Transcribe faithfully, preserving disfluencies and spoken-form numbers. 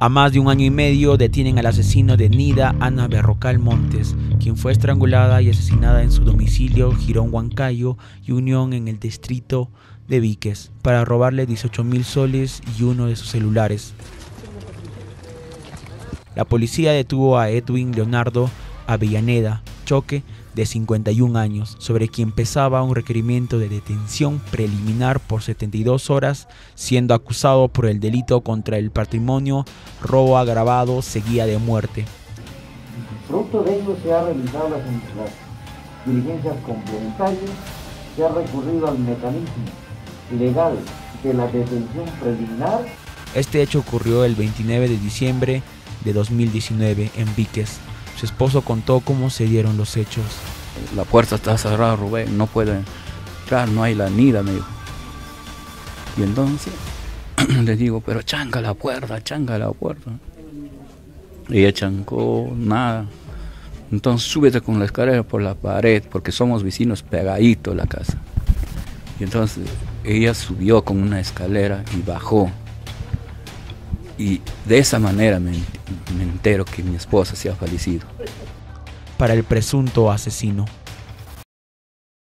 A más de un año y medio detienen al asesino de Nida Ana Berrocal Montes, quien fue estrangulada y asesinada en su domicilio Girón Huancayo y Unión en el distrito de Víquez, para robarle dieciocho mil soles y uno de sus celulares. La policía detuvo a Edwin Leonardo Avellaneda Choque, de cincuenta y un años, sobre quien pesaba un requerimiento de detención preliminar por setenta y dos horas, siendo acusado por el delito contra el patrimonio, robo agravado, seguida de muerte. Fruto de ello se ha realizado las, las diligencias complementarias, se ha recurrido al mecanismo legal de la detención preliminar. Este hecho ocurrió el veintinueve de diciembre de dos mil diecinueve en Víquez. Su esposo contó cómo se dieron los hechos. La puerta está cerrada, Rubén, no puede entrar, no hay la Nida, me dijo. Y entonces le digo, pero changa la puerta, changa la puerta. Y ella chancó, nada. Entonces súbete con la escalera por la pared, porque somos vecinos pegaditos la casa. Y entonces ella subió con una escalera y bajó. Y de esa manera me, me entero que mi esposa se ha fallecido. Para el presunto asesino.